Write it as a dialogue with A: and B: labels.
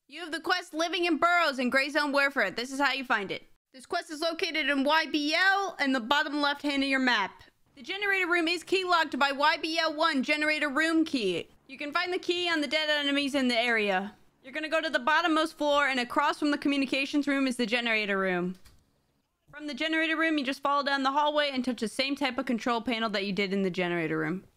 A: You have the quest Living in Burrows in Gray Zone Warfare. This is how you find it. This quest is located in YBL in the bottom left hand of your map. The generator room is key locked by YBL1 generator room key. You can find the key on the dead enemies in the area. You're gonna go to the bottommost floor, and across from the communications room is the generator room. From the generator room, you just follow down the hallway and touch the same type of control panel that you did in the generator room.